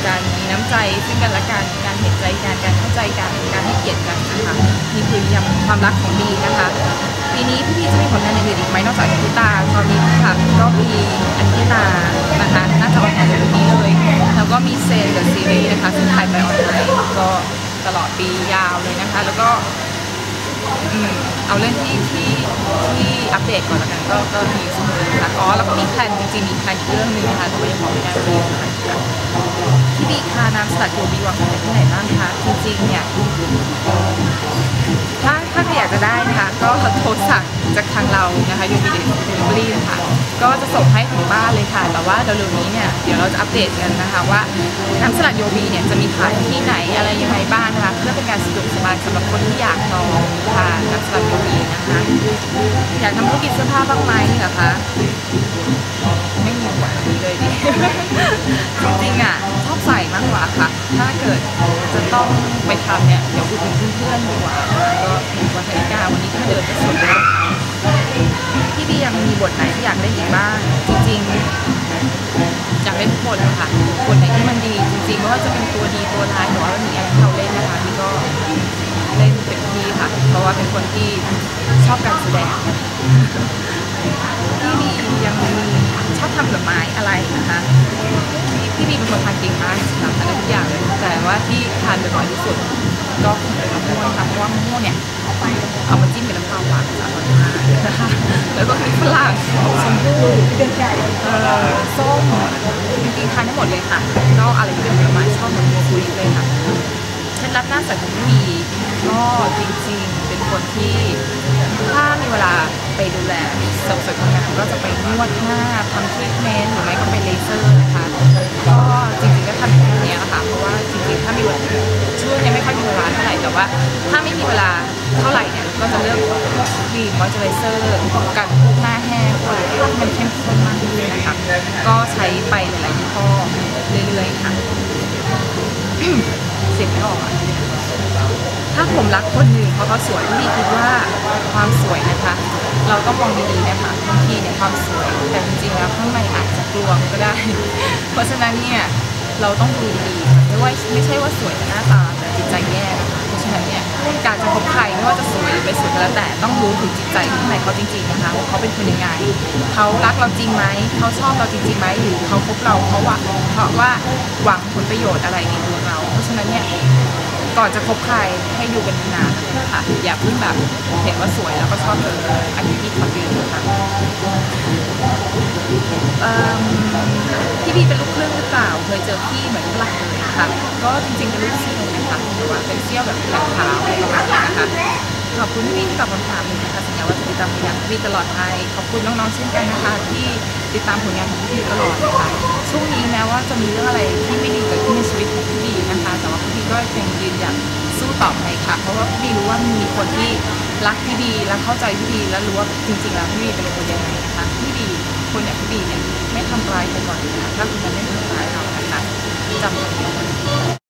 การมีน้ำใจซึ่งกันและกันการเห็นใจกันการเข้าใจกันการให้เกียรติกันนะคะนี่คือยังความรักของบีนะคะปีนี้พี่จะมีผลงานอื่นอีกไหมนอกจากพิตาตอนนี้ค่ะก็มีอันพิตานะคะน่าจะออนแอร์เร็วนี้เลยแล้วก็มีเซนเดอะซีรีส์นะคะซึ่งถ่ายไปออนไลน์ก็ตลอดปียาวเลยนะคะแล้วก็เอาเรื่องที่อัปเดตก่อนแล้วกันก็มีสมุดนะคะแล้วก็มีแพลนจริงๆมีแพลนอีกเรื่องหนึ่งนะคะแต่ว่ายังบอกไม่ได้ดีนะคะที่บีคาน้ำสลัดโยบีวางแผนที่ไหนบ้างคะจริงๆเนี่ยถ้าใครอยากจะได้นะคะก็โทรสั่งจากทางเรานะคะยูบีเดลิเวอรี่นะคะก็จะส่งให้ถึงบ้านเลยค่ะแต่ว่าเร็วๆนี้เนี่ยเดี๋ยวเราจะอัปเดตกันนะคะว่าน้ำสลัดโยบีเนี่ยจะมีขายที่ไหนอะไรยังไงบ้างนะคะเพื่อเป็นการสะดวกสบายสำหรับคนที่อยากลองทานน้ำสลัดโยบีนะคะอยากทำธุรกิจเสื้อผ้าบ้างไหมเหรอคะไม่มีหัวนี้เลยดิจริงๆอ่ะชอบใส่มากกว่าค่ะถ้าเกิดจะต้องไปทำเนี่ยเดี๋ยวอุดหนุนเพื่อนๆดีกว่าก็วันนาฬิกาวันนี้ที่มาเดินจะสวยเลยพี่บียังมีบทไหนที่อยากเล่นอีกบ้างจริงๆอยากเล่นทุกบทเลยค่ะบทไหนที่มันดีจริงๆไม่ว่าจะเป็นตัวดีตัวร้ายหรือว่ามีอะไรที่เราเล่นนะคะพี่ก็เล่นเต็มที่ค่ะเพราะว่าเป็นคนที่ชอบการแสดงพี่บียังชอบทำดอกไม้อะไรนะคะพี่บีเป็นคนทานเก่งมากสำหรับทานทุกอย่างเลยแต่ว่าที่ทานบ่อยที่สุดก็เป็นมะม่วงค่ะเพราะว่ามะม่วงเนี่ยเอามาจิ้มเป็นน้ำปลาหวานจะอร่อยมากนะคะแล้วก็มีฝรั่งชมพู่ส้มจริงๆทานได้หมดเลยค่ะก็อะไรที่เป็นผลไม้ชอบหมดคุยเลยค่ะเคล็ดลับหน้าใสของพี่บีก็จริงๆเป็นคนที่ถ้ามีเวลาไปดูแลเสริมสวยความงามก็จะไปนวดหน้าทำทรีทเมนต์หรือไม่ก็ไปเลเซอร์นะคะก็จริงๆก็ทำแบบนี้นะคะเพราะว่าจริงๆถ้ามีเวลาช่วงนี้ไม่ค่อยมีเวลาเท่าไหร่แต่ว่าถ้าไม่มีเวลาเท่าไหร่เนี่ยก็จะเลือกครีมมอยเจอไรเซอร์กันพวกหน้าแห้งอะไรที่มันเข้มข้นมากขึ้นนะคะก็ใช้ไปหลายๆยี่ห้อเรื่อยๆค่ะเสียงไม่ออกถ้าผมรักคนหนึ่งเพราะเขาสวยพี่คิดว่าความสวยนะคะเราต้องมองดีๆนะคะบางทีเนี่ยความสวยแต่จริงๆแล้วข้างในอาจจะกลวงก็ได้เพราะฉะนั้นเนี่ยเราต้องดูดีๆไม่ใช่ว่าสวยแต่หน้าตาแต่จิตใจแย่นะคะเพราะฉะนั้นเนี่ยการจะคบใครไม่ว่าจะสวยหรือไม่สวยก็แล้วแต่ต้องรู้ถึงจิตใจข้างในเขาจริงๆนะคะว่าเขาเป็นคนยังไงเขารักเราจริงไหมเขาชอบเราจริงๆไหมหรือเขาคบเราเพราะว่าหวังผลประโยชน์อะไรในตัวเราเพราะฉะนั้นเนี่ยก่อนจะคบใครให้ดูกันนานๆค่ะอย่าเพิ่งแบบเห็นว่าสวยแล้วก็ชอบเลยอันนี้ที่ขอเตือนนะคะพี่บีเป็นลูกครึ่งหรือเปล่าเคยเจอพี่เหมือนฝรั่งเลยค่ะก็จริงๆเป็นลูกเซี่ยวนะคะแต่ว่าเป็นเซี่ยวแบบแขนขาวอะไรประมาณนี้นะคะขอบคุณพี่บีที่ตอบคำถามนะคะสัญญาว่าจะติดตามผลงานพี่บีตลอดไปขอบคุณน้องๆเช่นกันนะคะที่ติดตามผลงานของพี่บีตลอดนะคะช่วงนี้แม้ว่าจะมีเรื่องอะไรที่ไม่ดีเกิดขึ้นในชีวิตของพี่บีนะคะแต่ว่าพี่บีก็ยังยืนหยัดสู้ต่อไปค่ะเพราะว่าพี่บีรู้ว่ามีคนที่รักพี่บีและเข้าใจพี่บีและรู้ว่าจริงๆแล้วพี่บีเป็นคนยังไงนะคะพี่บีคนอย่างพี่บีเนี่ยไม่ทำร้ายคนก่อนนะคะถ้าคุณยังไม่ทำร้ายเรานะคะจำไว้